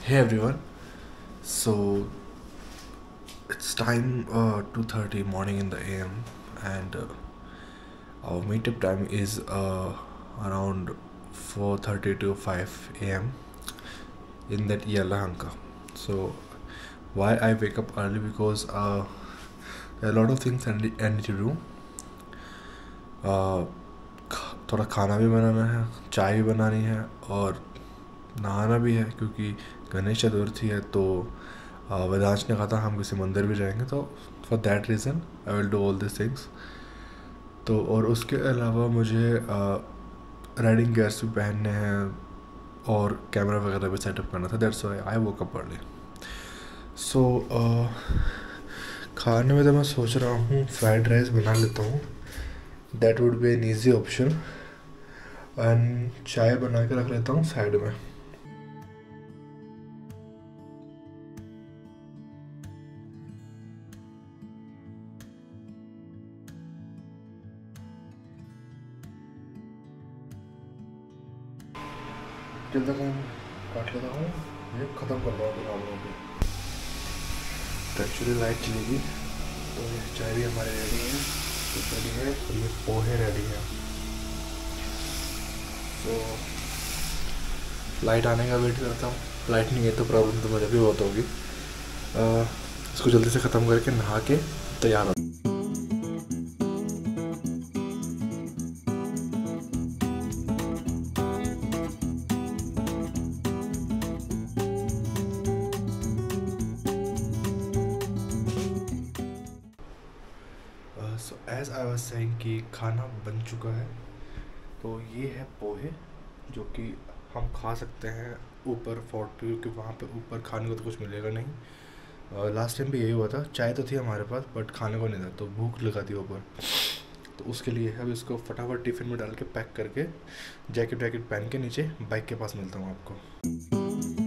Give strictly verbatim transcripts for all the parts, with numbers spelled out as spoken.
Hey everyone. So it's time uh, two thirty morning in the A M and uh, our meetup time is uh, around four thirty to five A M in that Yelahanka. So why I wake up early because uh, there are a lot of things I need, I need to do. Uh, ख- थोड़ा खाना भी बनाना है, चाय भी बनानी है और नहाना भी है क्योंकि गणेश चतुर्थी है। तो अ, वेदांश ने कहा था हम किसी मंदिर भी जाएंगे, तो for that reason I will do all this things. तो और उसके अलावा मुझे राइडिंग गियर्स भी पहनने हैं और कैमरा वगैरह भी सेटअप करना था। That's why I woke up early. So खाने में तो मैं सोच रहा हूँ फ्राइड राइस बना लेता हूँ, that would be an easy option. And चाय बना के रख लेता हूँ साइड में। जब तक मैं काट लेता हूँ, ये ख़त्म कर रहा हूँ काम को। तो एक्चुअली लाइट चलेगी तो ये चाय भी हमारे रेडी है, सूप रेडी है और ये पोहे रेडी है। तो लाइट आने का वेट करता हूँ। लाइट नहीं है तो प्रॉब्लम तो मुझे भी बहुत होगी। अ, इसको जल्दी से ख़त्म करके नहा के तैयार हो। So as I was saying कि खाना बन चुका है। तो ये है पोहे जो कि हम खा सकते हैं ऊपर फोर्ट पे, क्योंकि वहाँ पे ऊपर खाने को तो कुछ मिलेगा नहीं। लास्ट टाइम भी यही हुआ था, चाय तो थी हमारे पास बट खाने को नहीं था, तो भूख लगा थी ऊपर। तो उसके लिए अब इसको फटाफट टिफ़िन में डाल के पैक करके जैकेट वैकेट पहन के नीचे बाइक के पास मिलता हूँ आपको।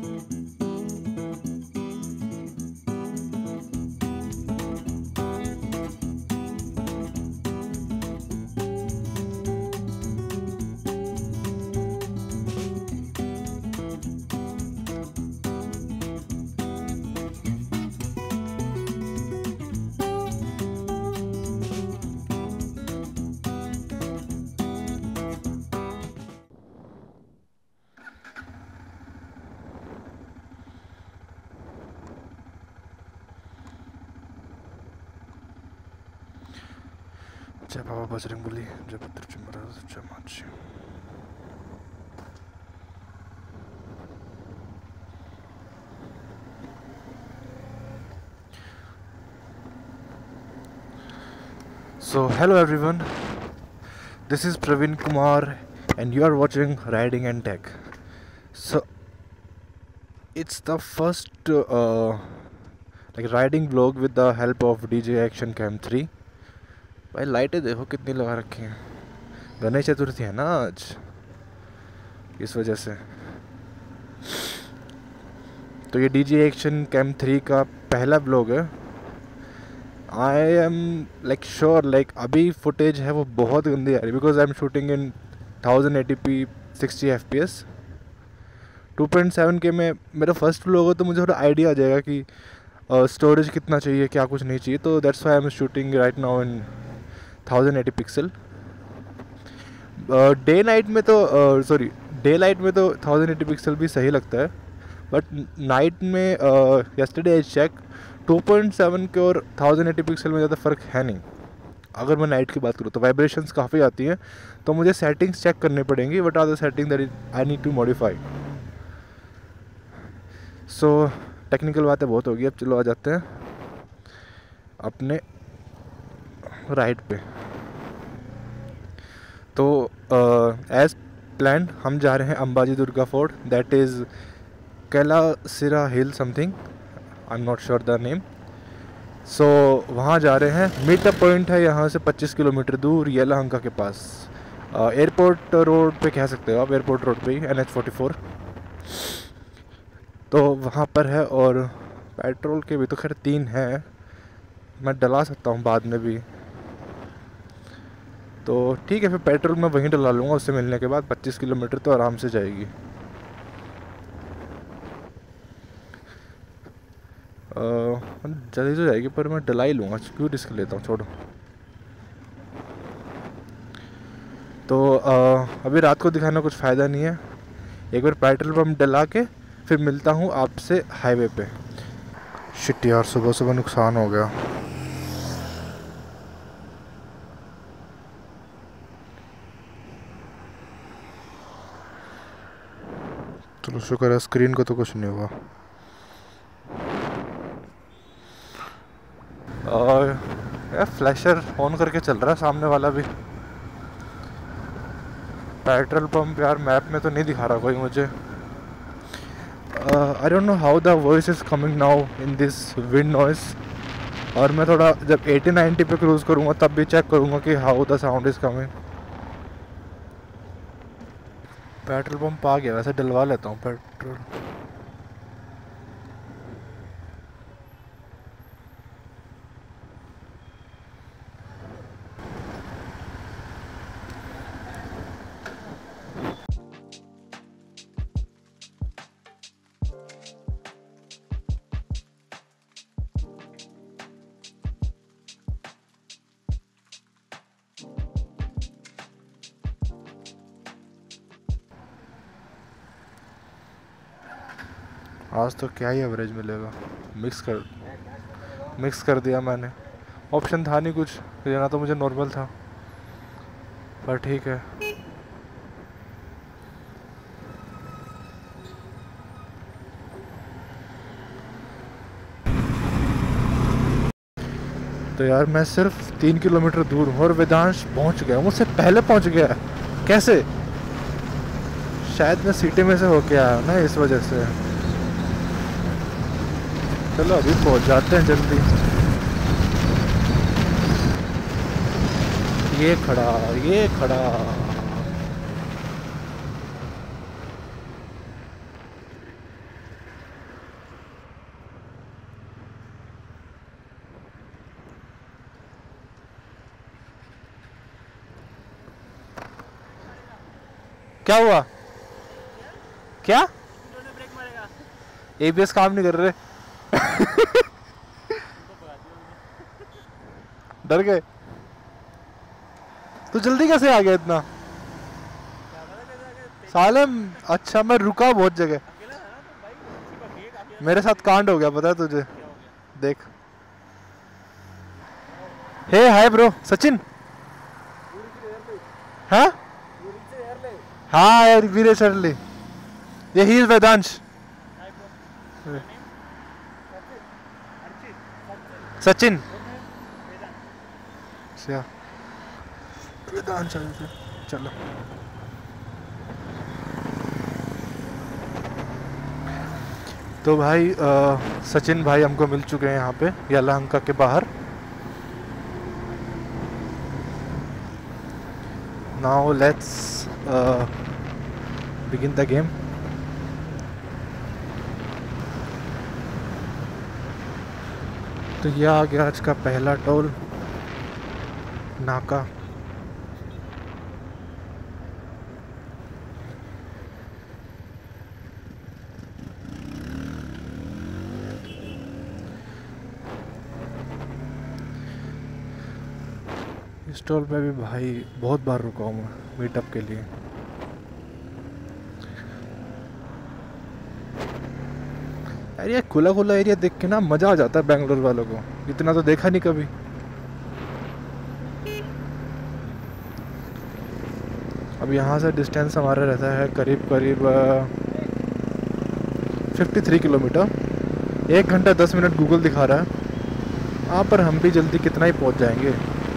जय बाबा बजरंगबली, जय भद्र महाराज, जय माची। So hello everyone, this is Praveen Kumar and you are watching Riding and Tech. So it's the first uh, like riding vlog with the help of D J Action Cam three. भाई लाइटें देखो कितनी लगा रखी हैं, गणेश चतुर्थी है ना आज, इस वजह से। तो ये D J action cam three का पहला ब्लॉग है। I am like sure like अभी फुटेज है वो बहुत गंदी आ रही, because I am shooting in thousand eighty P sixty F P S. Two point seven K में मेरा फर्स्ट ब्लॉग हो तो मुझे थोड़ा आइडिया आ जाएगा कि स्टोरेज uh, कितना चाहिए, क्या कुछ नहीं चाहिए। तो that's why I am shooting right now in thousand eighty pixel. Day night में तो सॉरी डे लाइट में तो थाउजेंड एटी पिक्सल भी सही लगता है, बट नाइट में yesterday I check two point seven K और थाउजेंड एटी पिक्सल में ज़्यादा फ़र्क है नहीं। अगर मैं नाइट की बात करूँ तो वाइब्रेशंस काफ़ी आती हैं, तो मुझे सेटिंग्स चेक करनी पड़ेंगी। What are the setting that I need to modify. So technical बातें बहुत होगी, अब चलो आ जाते हैं अपने राइड पे। तो एज प्लान हम जा रहे हैं Ambaji Durga fort, that is Kailasira hill something, I am not sure the name. So वहाँ जा रहे हैं। मीटअप पॉइंट है यहाँ से पच्चीस किलोमीटर दूर, येलाहंका के पास। एयरपोर्ट रोड पे कह सकते हो आप, एयरपोर्ट रोड पे ही, एन एच फोर्टी फोर। तो वहाँ पर है। और पेट्रोल के भी तो खैर तीन हैं, मैं डला सकता हूँ बाद में भी। तो ठीक है, फिर पेट्रोल मैं वहीं डला लूँगा उससे मिलने के बाद। पच्चीस किलोमीटर तो आराम से जाएगी। जल्दी तो जाएगी पर मैं डला ही लूँगा, क्यों रिस्क लेता हूँ, छोड़ो। तो आ, अभी रात को दिखाना कुछ फ़ायदा नहीं है। एक बार पेट्रोल पंप डला के फिर मिलता हूँ आपसे हाईवे पे। शिट यार, सुबह सुबह नुकसान हो गया। चलो शुक्र है स्क्रीन को तो कुछ नहीं हुआ। और यार फ्लैशर ऑन करके चल रहा है सामने वाला भी। पेट्रोल पंप यार मैप में तो नहीं दिखा रहा कोई मुझे। I don't know how the voice is coming now in this wind noise. और मैं थोड़ा जब एटी नाइन्टी पे क्रूज करूँगा तब भी चेक करूँगा कि how the sound is coming. Petrol pump आ गया, वैसे डलवा लेता हूँ पेट्रोल। आज तो क्या ही एवरेज मिलेगा। मिक्स कर मिक्स कर दिया मैंने, ऑप्शन था नहीं कुछ, लेना तो मुझे नॉर्मल था, पर ठीक है। तो यार मैं सिर्फ तीन किलोमीटर दूर हूँ और वेदांश पहुँच गया, मुझसे पहले पहुँच गया। कैसे? शायद मैं सिटी में से होके आया ना, इस वजह से। चलो अभी पहुंच जाते हैं जल्दी। ये खड़ा, ये खड़ा। क्या हुआ? क्या? एबीएस काम नहीं कर रहे? डर गए? तो जल्दी कैसे आ गया इतना? साले अच्छा मैं रुका बहुत जगह। मेरे साथ कांड हो गया, पता है तुझे? देख। Hey hi bro, Sachin. हाँ हाँ यार, वीरे सरली। ये ही इज वेदांश। सचिन। वेदांश चलो। तो भाई आ, सचिन भाई हमको मिल चुके हैं यहाँ पे यलहंका के बाहर। Now let's begin the game. तो यह आ गया आज का पहला टोल नाका। इस टोल पे भी भाई बहुत बार रुका हूँ मैं मीटअप के लिए। यार ये खुला खुला एरिया देख के ना मज़ा आ जाता है बेंगलोर वालों को, इतना तो देखा नहीं कभी। अब यहाँ से डिस्टेंस हमारा रहता है करीब करीब तिरेपन किलोमीटर। एक घंटा दस मिनट गूगल दिखा रहा है। वहाँ पर हम भी जल्दी कितना ही पहुँच जाएंगे।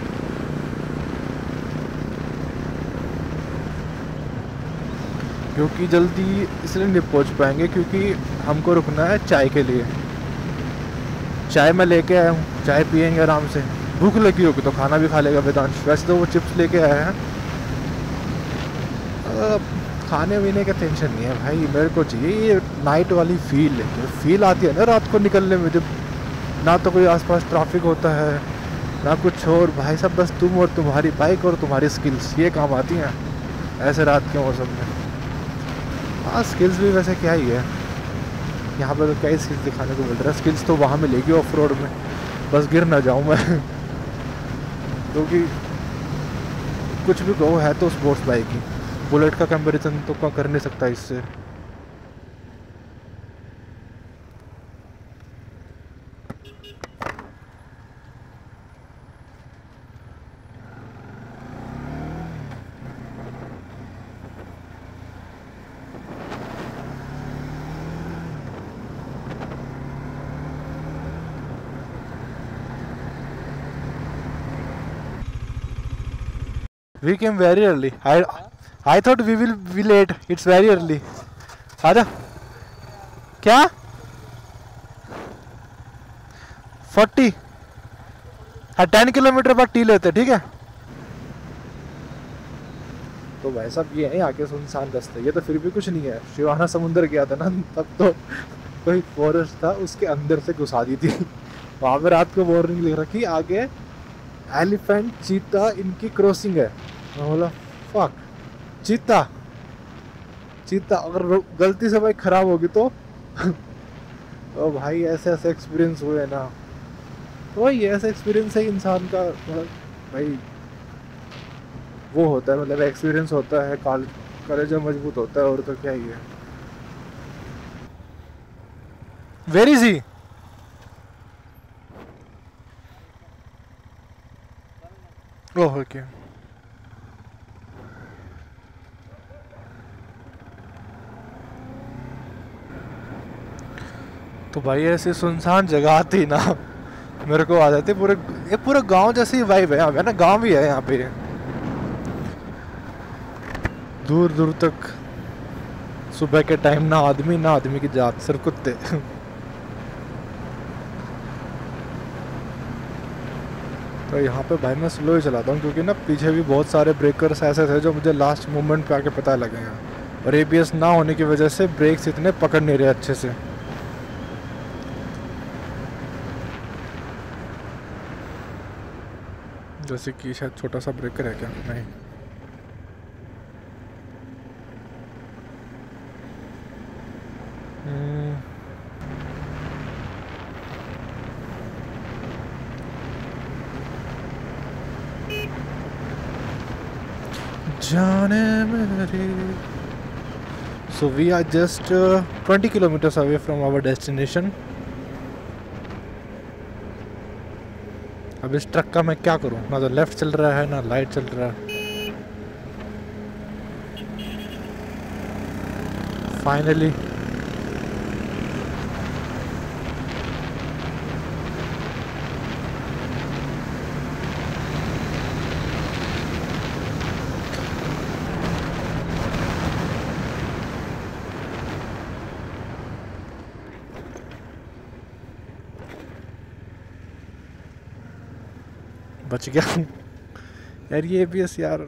क्योंकि जल्दी इसलिए नहीं पहुँच पाएंगे क्योंकि हमको रुकना है चाय के लिए। चाय मैं लेके आया हूँ, चाय पियेंगे आराम से। भूख लगी होगी तो खाना भी खा लेगा वेदांश। वैसे तो वो चिप्स लेके आया है। खाने पीने का टेंशन नहीं है भाई, मेरे को चाहिए ये नाइट वाली फील है। फील आती है ना रात को निकलने में, जब ना तो कोई आसपास ट्रैफिक होता है ना कुछ और। भाई साहब बस तुम और तुम्हारी बाइक और तुम्हारी स्किल्स, ये काम आती हैं ऐसे रात के मौसम में। हाँ स्किल्स भी वैसे क्या ही है, यहाँ पे तो क्या स्किल्स दिखाने को मिल रहा है, स्किल्स तो वहाँ मिलेगी ऑफ रोड में, बस गिर ना जाऊँ मैं क्योंकि कुछ भी कहो है तो स्पोर्ट्स बाइक ही, बुलेट का कंपैरिजन तो क्या कर नहीं सकता इससे। We came very early. I I thought we will be late. It's very early. आजा। क्या? फोर्टी। हाँ टेन किलोमीटर बाद टी लेते, ठीक है। तो भाई साहब ये है आके सुनसान रास्ते, ये तो फिर भी कुछ नहीं है। शिवाना समुंदर गया था ना तब तो कोई फॉरेस्ट था उसके अंदर से घुसा दी थी। वहाँ पे रात को वार्निंग लिख रखी आगे एलिफेंट चीता इनकी क्रॉसिंग है। मैं बोला फक चीता चीता अगर गलती से भाई खराब होगी तो तो भाई ऐसे ऐसे एक्सपीरियंस हुए ना, तो भाई ऐसा एक्सपीरियंस है इंसान का मतलब भाई वो होता है, मतलब एक्सपीरियंस होता है, काल कलेजा मजबूत होता है, और तो क्या ही है। Where is he? Oh okay. तो भाई ऐसी सुनसान जगह आती ना मेरे को आ जाती, पूरे ये पूरा गांव जैसी वाइब है यहाँ पे ना, गांव भी है यहाँ पे दूर दूर तक। सुबह के टाइम ना आदमी ना आदमी की जात, सिर्फ कुत्ते तो यहाँ पे भाई मैं स्लो ही चलाता हूँ क्योंकि ना पीछे भी बहुत सारे ब्रेकर्स ऐसे थे जो मुझे लास्ट मोमेंट पे आके पता लगे हैं, और एबीएस ना होने की वजह से ब्रेक्स इतने पकड़ नहीं रहे अच्छे से। जैसे कि शायद छोटा सा ब्रेकर है क्या? नहीं। जाने मेरे। So we are just uh, twenty kilometers away from our destination. अब इस ट्रक का मैं क्या करूं, ना तो लेफ्ट चल रहा है ना राइट चल रहा है। फाइनली बच गया यार, ये एबीएस यार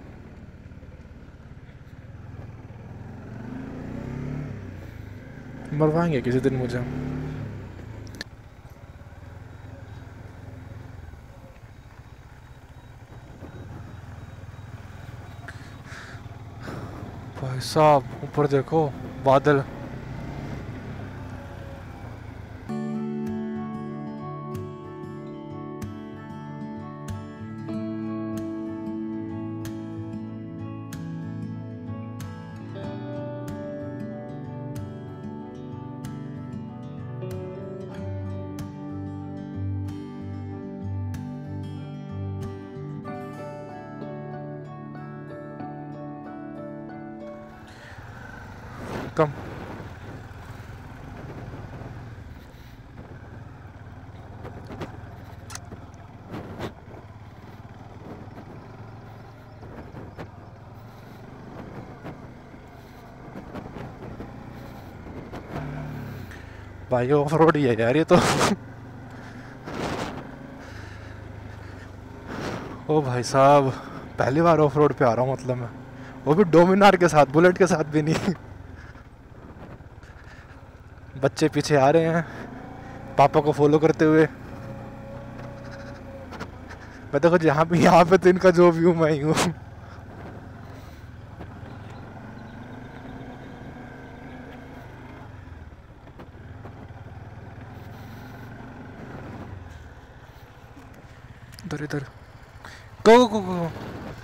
मरवाएंगे किसी दिन मुझे। भाई साहब ऊपर देखो बादल। कम भाई ऑफ रोड ही है यार ये तो ओ भाई साहब पहली बार ऑफ रोड पे आ रहा हूँ, मतलब मैं वो भी डोमिनार के साथ, बुलेट के साथ भी नहीं। बच्चे पीछे आ रहे हैं पापा को फॉलो करते हुए। मैं देखो यहाँ पे यहाँ पे तो इनका जो व्यू मैं ही हूँ। इधर इधर गो गो गो गो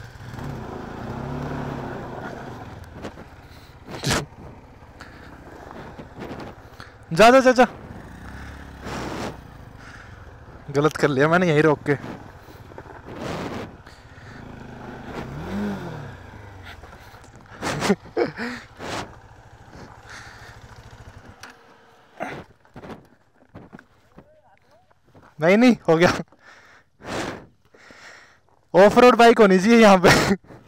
जा जा जा जा गलत कर लिया मैंने यहीं रोक के। नहीं नहीं हो गया। ऑफ रोड बाइक होनी चाहिए यहाँ पे।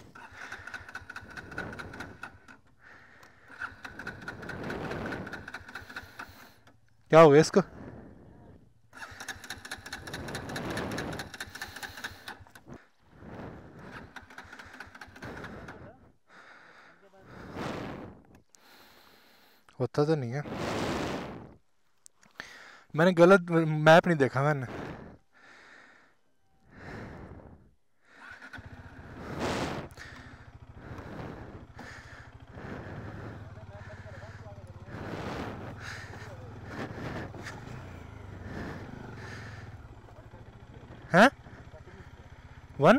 क्या हो गया इसको? होता तो नहीं है, मैंने गलत मैप नहीं देखा मैंने। हैं? वन?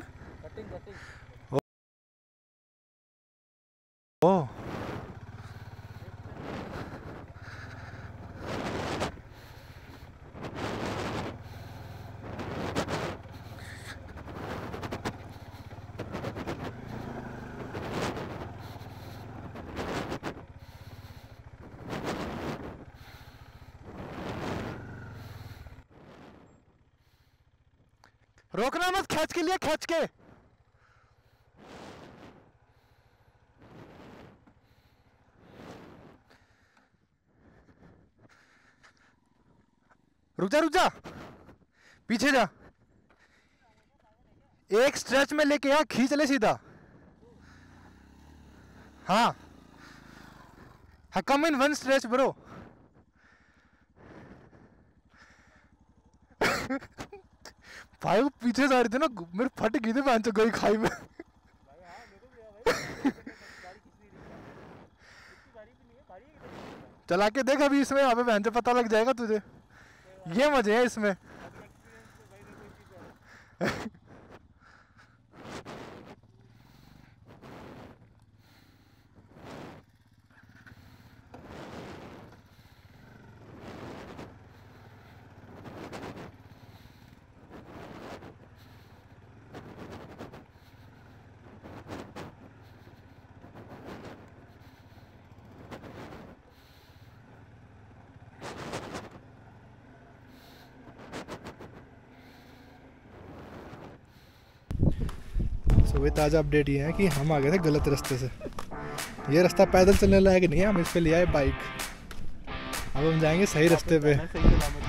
ओ रोकना मत, खींच के लिए खींच के। रुक जा रुक जा, पीछे जा। एक स्ट्रेच में लेके आ, खींच ले सीधा। हाँ come in one stretch bro. भाई वो पीछे जा रहे थे ना, मेरे फट गई थी पांच गई खाई में। चला के देख अभी इसमें, यहाँ पे बहन से पता लग जाएगा तुझे। ये मजे है इसमें। सुबह ताज़ा अपडेट ये है कि हम आ गए थे गलत रास्ते से। ये रास्ता पैदल चलने लायक नहीं है, हम इस पे ले आए बाइक। अब हम जाएंगे सही रास्ते पे।